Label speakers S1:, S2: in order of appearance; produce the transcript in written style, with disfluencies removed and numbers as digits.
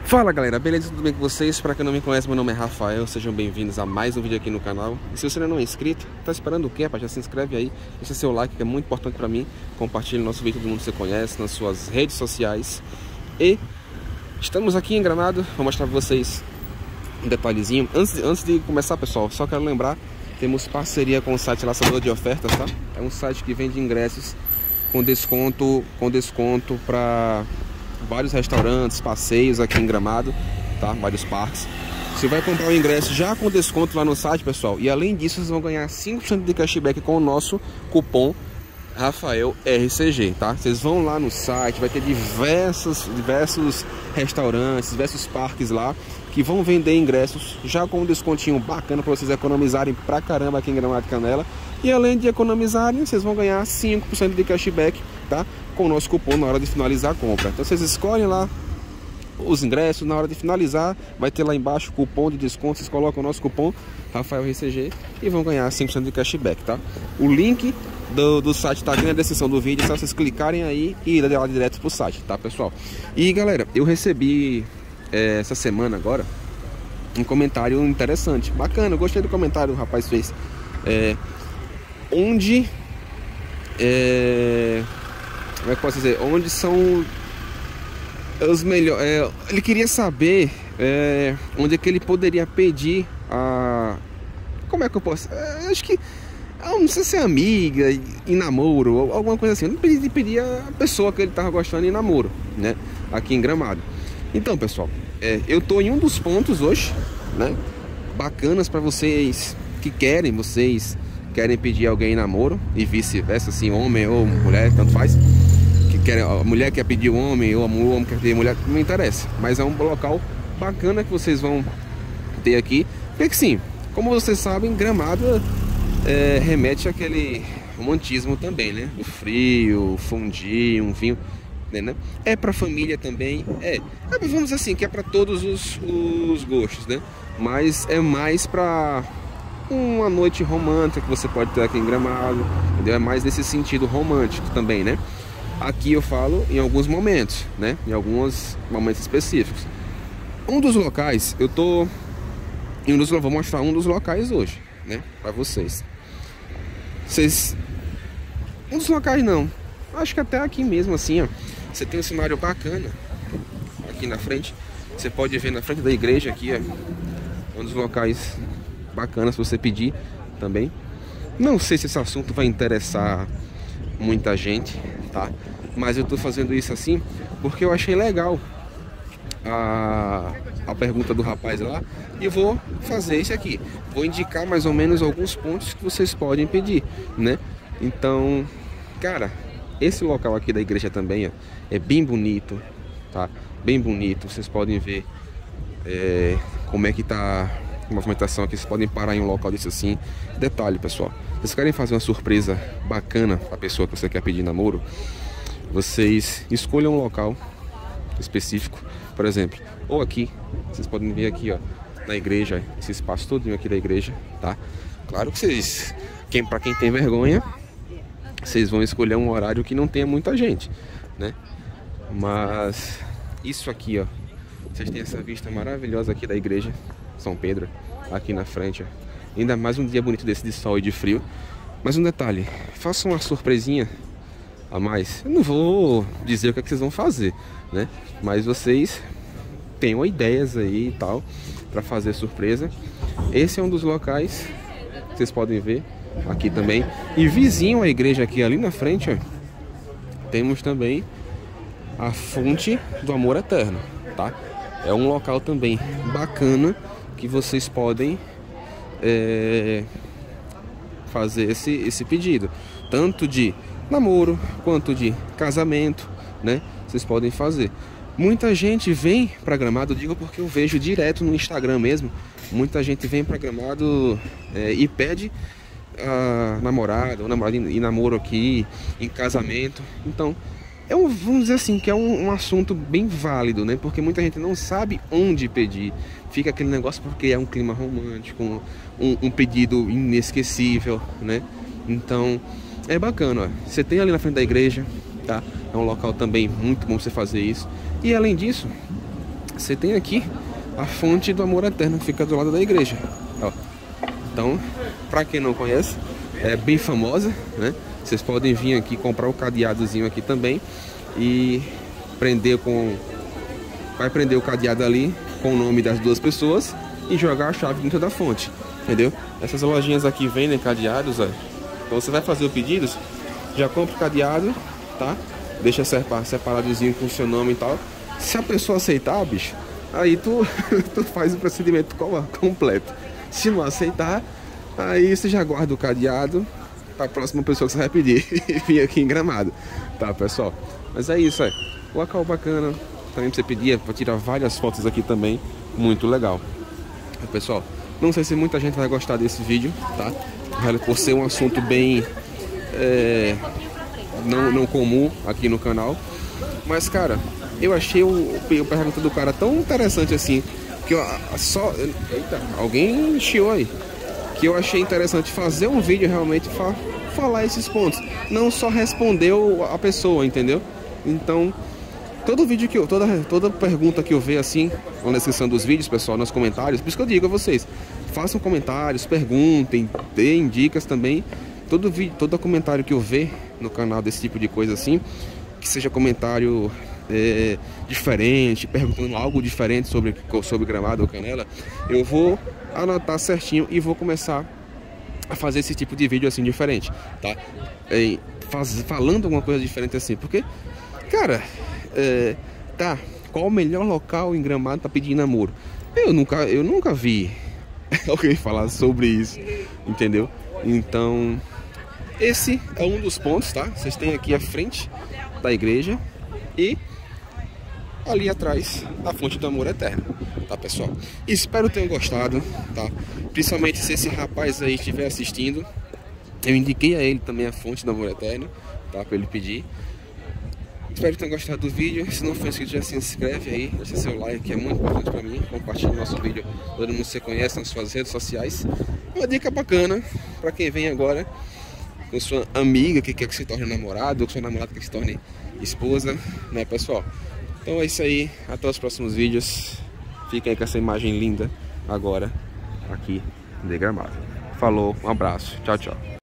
S1: Fala galera, beleza? Tudo bem com vocês? Para quem não me conhece, meu nome é Rafael, sejam bem-vindos a mais um vídeo aqui no canal. E se você ainda não é inscrito, tá esperando o quê, rapaz? Já se inscreve aí, deixa seu like que é muito importante para mim. Compartilhe nosso vídeo, todo mundo que você conhece, nas suas redes sociais. E estamos aqui em Gramado, vou mostrar para vocês um detalhezinho. Antes de começar, pessoal, só quero lembrar, temos parceria com o site Laçador de Ofertas, tá? É um site que vende ingressos com desconto para vários restaurantes, passeios aqui em Gramado, tá? Vários parques. Você vai comprar o ingresso já com desconto lá no site, pessoal. E além disso, vocês vão ganhar 5% de cashback com o nosso cupom RafaelRCG, tá? Vocês vão lá no site, vai ter diversos restaurantes, diversos parques lá que vão vender ingressos já com um descontinho bacana para vocês economizarem pra caramba aqui em Gramado Canela. E além de economizarem, vocês vão ganhar 5% de cashback, tá? Com o nosso cupom na hora de finalizar a compra. Então vocês escolhem lá os ingressos, na hora de finalizar vai ter lá embaixo o cupom de desconto, vocês colocam o nosso cupom RafaelRCG e vão ganhar 5% de cashback, tá? O link do site tá aqui na descrição do vídeo, é só vocês clicarem aí e ir lá direto pro site, tá, pessoal? E galera, eu recebi essa semana agora um comentário interessante, bacana, eu gostei do comentário que o rapaz fez, onde como é que eu posso dizer? Onde são os melhores. Ele queria saber onde é que ele poderia pedir a. Como é que eu posso? Acho que. Não sei se é amiga, em namoro, ou alguma coisa assim. Ele pedia a pessoa que ele tava gostando em namoro, né? Aqui em Gramado. Então, pessoal, eu tô em um dos pontos hoje, né? Bacanas para vocês que querem pedir alguém em namoro e vice-versa, assim, homem ou mulher, tanto faz. A mulher quer pedir o homem ou o homem quer pedir a mulher, não me interessa. Mas é um local bacana que vocês vão ter aqui. Porque sim, como vocês sabem, Gramado remete àquele romantismo também, né? O frio, o fondue, um vinho, né? É pra família também, vamos dizer assim, que é pra todos os gostos, né? Mas é mais pra uma noite romântica que você pode ter aqui em Gramado, entendeu? É mais nesse sentido romântico também, né? Aqui eu falo em alguns momentos, né? Em alguns momentos específicos. Um dos locais, vou mostrar um dos locais hoje, né? Pra vocês. Um dos locais não. Acho que até aqui mesmo, assim, ó. Você tem um cenário bacana aqui na frente. Você pode ver na frente da igreja aqui, ó. Um dos locais bacanas pra você pedir também. Não sei se esse assunto vai interessar muita gente, tá? Mas eu tô fazendo isso assim porque eu achei legal a pergunta do rapaz lá e eu vou fazer isso aqui. Vou indicar mais ou menos alguns pontos que vocês podem pedir, né? Então, cara, esse local aqui da igreja também, ó, é bem bonito, tá? Bem bonito. Vocês podem ver como é que tá a movimentação aqui. Vocês podem parar em um local desse assim. Detalhe, pessoal, vocês querem fazer uma surpresa bacana para a pessoa que você quer pedir namoro, vocês escolham um local específico, por exemplo, ou aqui, vocês podem ver aqui, ó, na igreja, esse espaço todinho aqui da igreja, tá? Claro que vocês, para quem tem vergonha, vocês vão escolher um horário que não tenha muita gente, né? Mas isso aqui, ó, vocês têm essa vista maravilhosa aqui da igreja São Pedro, aqui na frente, ó. Ainda mais um dia bonito desse de sol e de frio. Mas um detalhe, façam uma surpresinha a mais. Eu não vou dizer o que é que vocês vão fazer, né? Mas vocês tenham ideias aí e tal para fazer surpresa. Esse é um dos locais que vocês podem ver aqui também. E vizinho à igreja aqui, ali na frente, ó, temos também a Fonte do Amor Eterno, tá? É um local também bacana que vocês podem fazer esse pedido, tanto de namoro quanto de casamento, né? Vocês podem fazer. Muita gente vem para Gramado, digo porque eu vejo direto no Instagram mesmo. Muita gente vem para Gramado e pede a namorada ou namorado em namoro aqui, em casamento. Então vamos dizer assim, que é um assunto bem válido, né? Porque muita gente não sabe onde pedir. Fica aquele negócio porque é um clima romântico, um pedido inesquecível, né? Então, é bacana, ó. Você tem ali na frente da igreja, tá? É um local também muito bom você fazer isso. E além disso, você tem aqui a fonte do amor eterno, que fica do lado da igreja. Ó. Então, para quem não conhece, é bem famosa, né? Vocês podem vir aqui comprar o cadeadozinho aqui também e vai prender o cadeado ali com o nome das duas pessoas e jogar a chave dentro da fonte, entendeu? Essas lojinhas aqui vendem cadeados, ó. Então você vai fazer o pedido, já compra o cadeado, tá? Deixa separadozinho com o seu nome e tal. Se a pessoa aceitar, bicho, aí tu faz o procedimento completo. Se não aceitar, aí você já guarda o cadeado para a próxima pessoa que você vai pedir e vir aqui em Gramado, tá, pessoal? Mas é isso, local bacana também pra você pedir, para tirar várias fotos aqui também, muito legal. Pessoal, não sei se muita gente vai gostar desse vídeo, tá? Por ser um assunto bem não comum aqui no canal, mas cara, eu achei o pergunta do cara tão interessante assim, que eita, alguém chiou aí, que eu achei interessante fazer um vídeo realmente falar esses pontos, não só responder a pessoa, entendeu? Então, todo vídeo que toda pergunta que eu ver assim, na descrição dos vídeos, pessoal, nos comentários, por isso que eu digo a vocês, façam comentários, perguntem, deem dicas também. Todo comentário que eu ver no canal desse tipo de coisa assim, que seja comentário diferente, perguntando algo diferente sobre Gramado ou Canela, eu vou anotar certinho e vou começar a fazer esse tipo de vídeo assim diferente, tá? Falando alguma coisa diferente assim, porque, cara, tá, qual o melhor local em Gramado para pedir namoro? Eu nunca vi alguém falar sobre isso, entendeu? Então, esse é um dos pontos, tá? Vocês têm aqui a frente da igreja e ali atrás a fonte do amor eterno, tá, pessoal? Espero que tenham gostado, tá? Principalmente se esse rapaz aí estiver assistindo, eu indiquei a ele também a fonte do amor eterno, tá? Para ele pedir. Espero que tenham gostado do vídeo. Se não for inscrito, já se inscreve aí, deixa seu like, que é muito importante para mim. Compartilhe o nosso vídeo, todo mundo que você conhece nas suas redes sociais. Uma dica bacana para quem vem agora com sua amiga que quer que se torne namorado, ou com sua namorada que quer que se torne esposa, né, pessoal? Então é isso aí, até os próximos vídeos. Fiquem aí com essa imagem linda agora aqui de Gramado. Falou, um abraço, tchau, tchau.